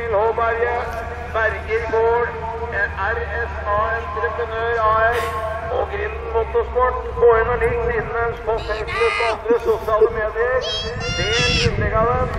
Emil Håberge, Berger Gård, RSA Entreprenør AR og Grinden Motorsport. Gå inn og lik siden deres på Facebook og andre sosiale medier. Del innlegg av dem.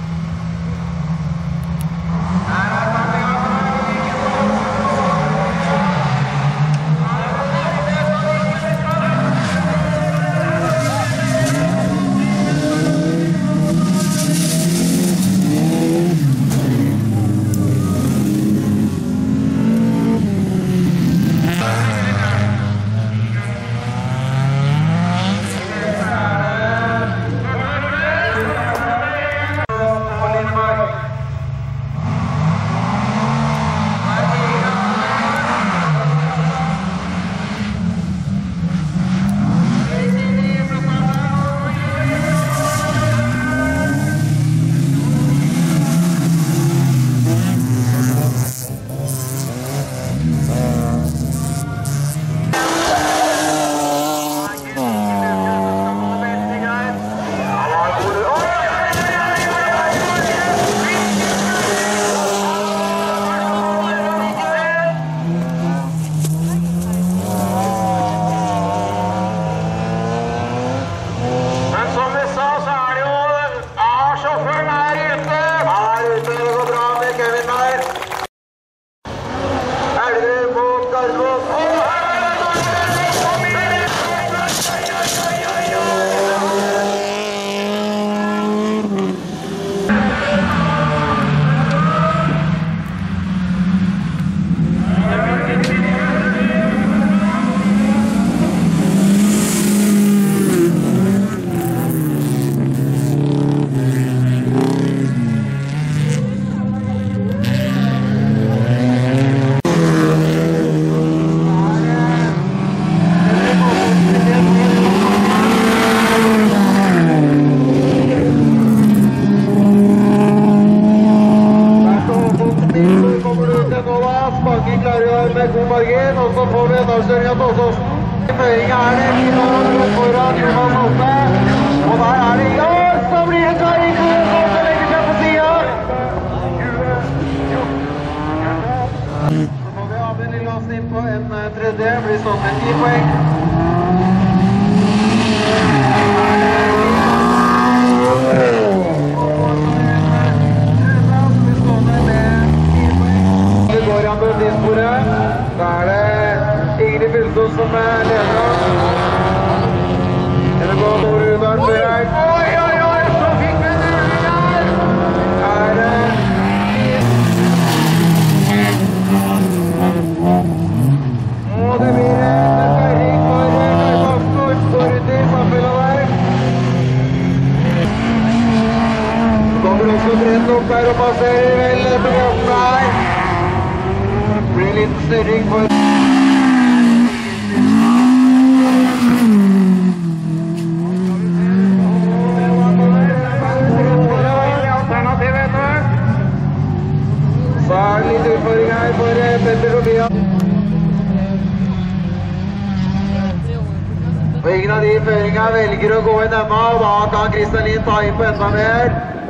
Ingen av de føringene velger å gå inn enda, og da kan Kristalin ta inn på enda mer.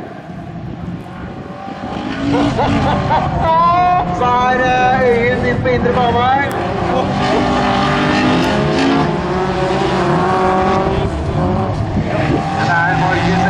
Så Øyen inn på indre bane. Det Markus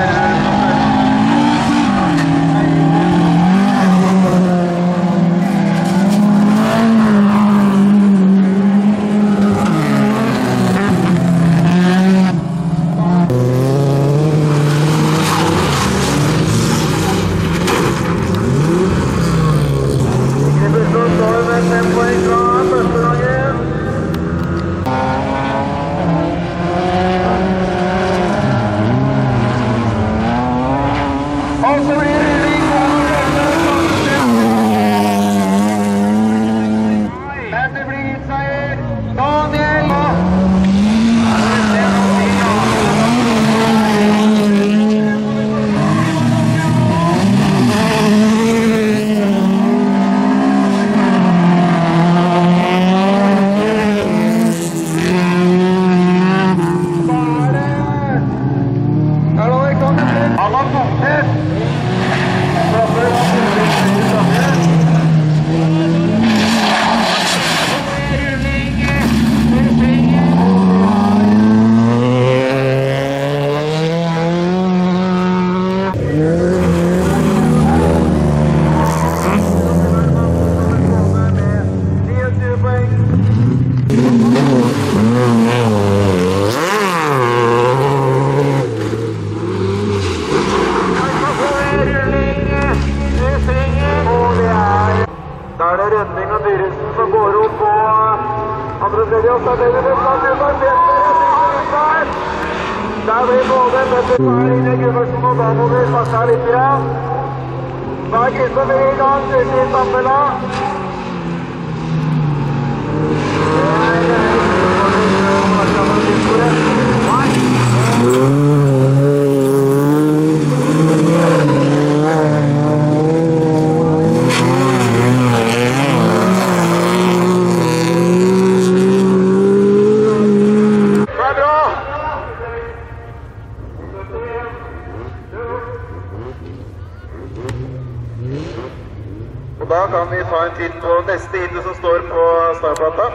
er det Rønning og Dyresen som går opp på andre siden, og så er det plass ut av Petter. Der blir både Petter inn i Gundersen, og da må vi snakke her litt igjen. Da er Kristoffer i gang, ute i Stammela. Og da kan vi ta en titt på neste hit som står på startplata.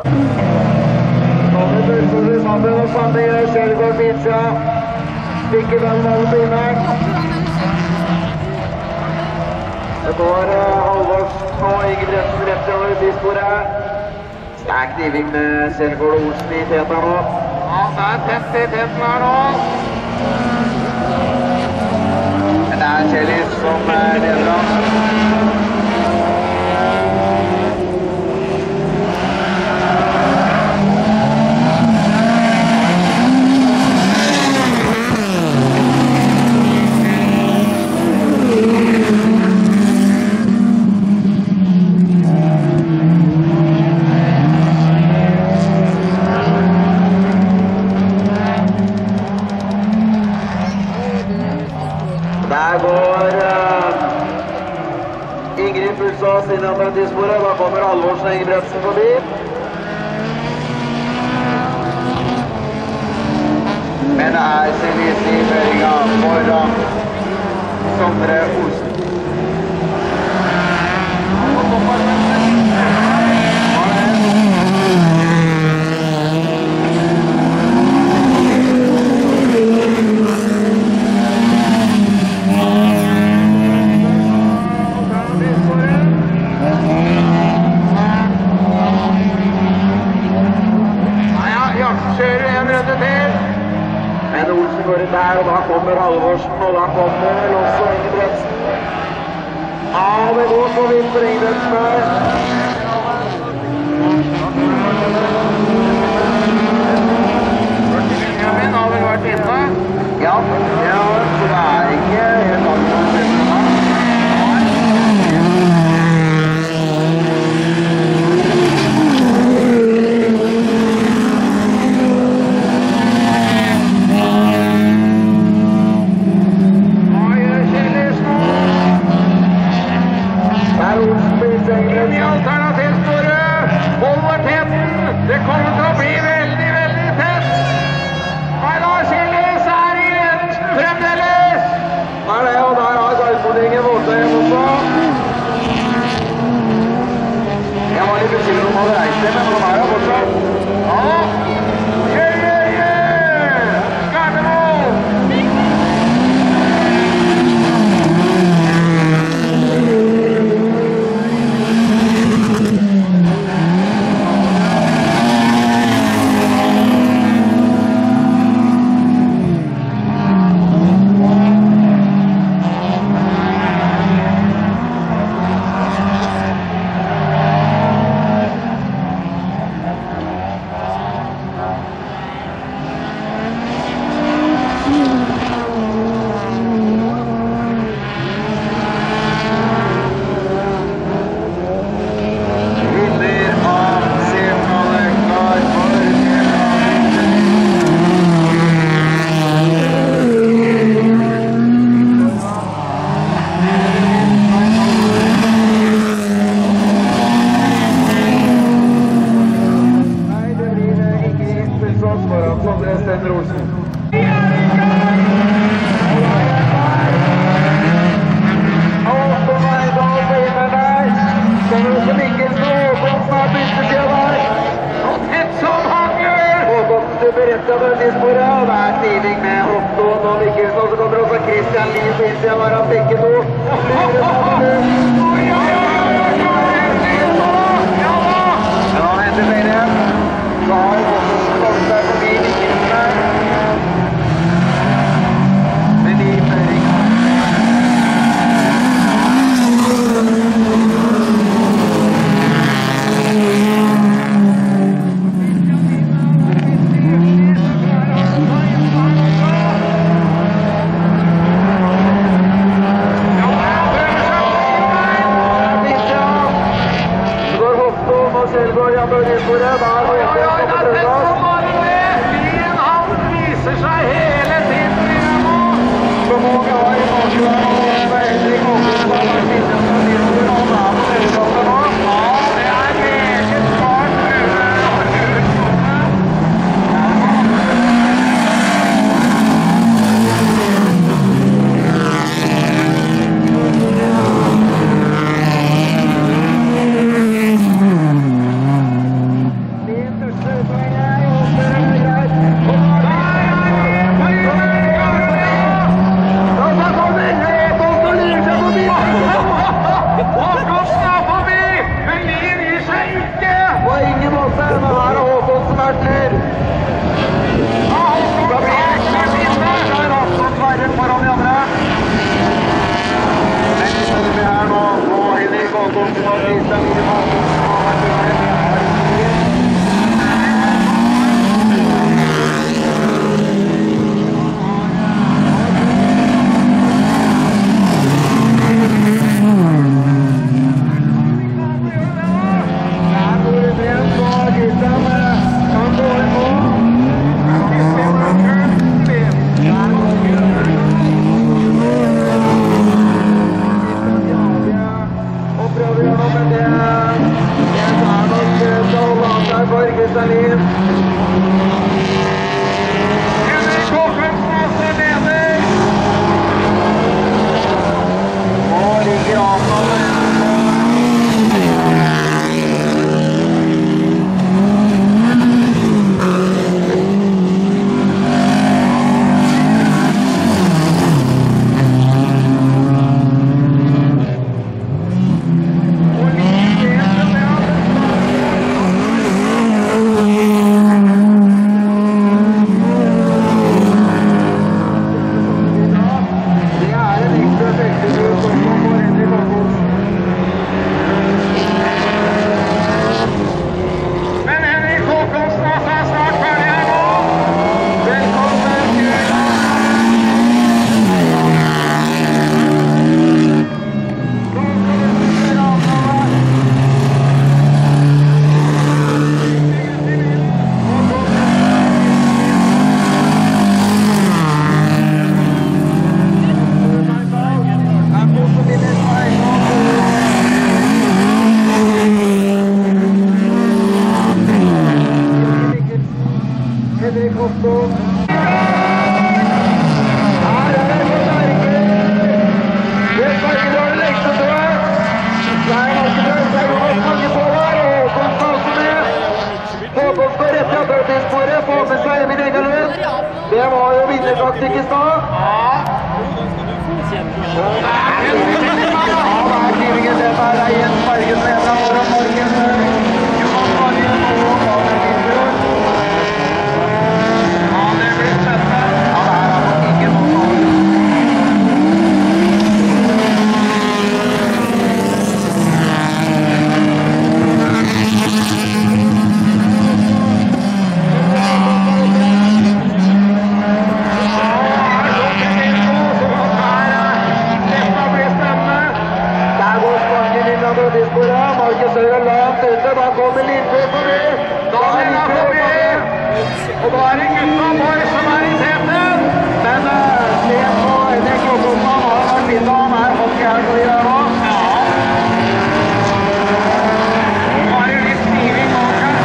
Nå vil Bølsås sammen og Sandøy Kjellgård Pizza. Stikker mellom alle bilen. Det går Halvorsen og Ingebrigtsen rett over bysporet. Sterk driving med Kjellgård og Olsen i teta nå. Ja, det er tett i teten her nå. Men det er Kjellis som leder an. Der går Ingrid Pulsås inn i apprentisporet. Da kommer Halvorsen og Ingebrigtsen forbi. Men det er Celis i føringa foran Sondre Olsen. Men Olsen går ut der, og da kommer Halvorsen, og da kommer vel også Ingebrigtsen. Ja, det går så vidt for Ingebrigtsen her. Benjamin har vel vært inne? Ja, så det er ikke helt annet. Det kommer til å bli veldig, veldig tett. Nei da, Kjellis er i ledelsen fremdeles. Det er det, og der har Garfodingen Vårdheim også. Jeg var litt bekymret om hadde reist det, men nå er jeg fortsatt. Ja, Gardermoen. Og det er stigning med Hoftån og Mikkelsen, og så kommer også Christian Lie på innsiden av han begge to. Ja, henter flere. Så har Hoftån kommet seg forbi Mikkelsen her. Med de føringene. foran Børgesporet. Der har jeg kommet til plass. Lien, han viser seg hele tiden nå. Så mange har i bakgrunnen og veldig godt ut på den siste statismen. Han er på tredjeplassen nå. Ja, det er meget smart. Det var jo vinnertaktikk i stad. Og da er det gutta vår som er i teten. Men se på det klokkoppen han har vært litt av. Han er hockey her for å gjøre nå. Nå er det litt stiving bak her.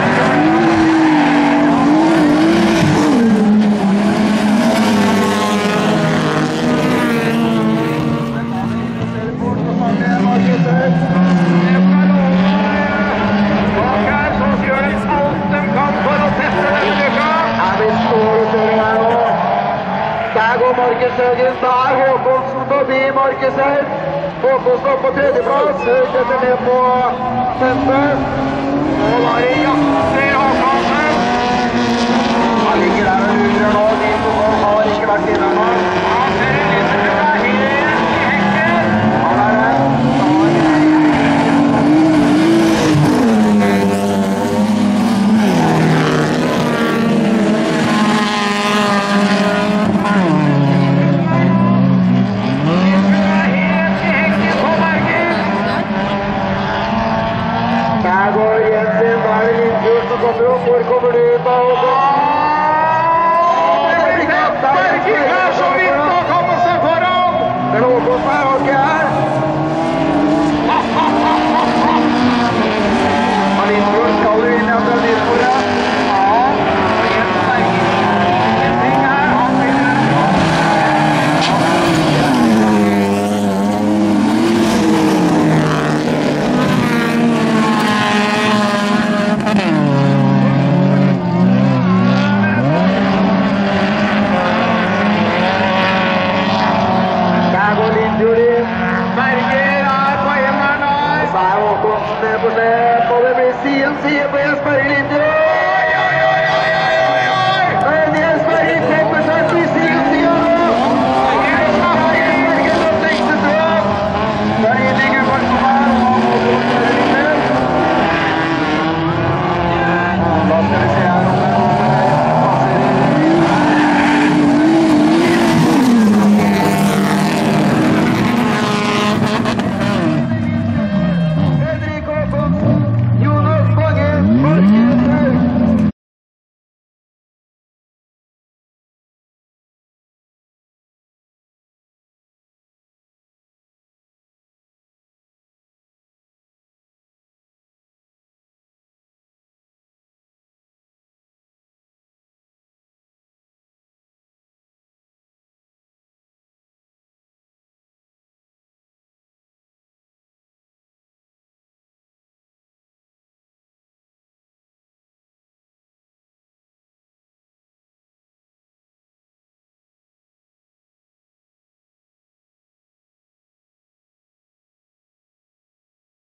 Bak her så gjør de alt de kan for å tette denne stykka. Der går Markus Høgen, der Håkonsen forbi Markus her. Håkonsen opp på tredjeplass, Høgen ned på femte. Og da er det jakter Håkonsen. Han ligger der og ruger nå, de som har ikke vært inne nå. Han ser en liten stykka helt i hekken. Han er der. Der går Jensen, der kommer opp. Hvor kommer du ut av Håkonsen? Det blir kapp. Berging er så vidt å komme seg foran! Men Håkonsen er ikke her. Lindbjørn skal jo inn i andre nysporet. Ja, helt Berging. Ingenting her, han vinner. Der går Lindbjørn inn. Berger er på enneren her. Så er Håkonsen ned på slep, og det blir side på Jesper Lindbjørn.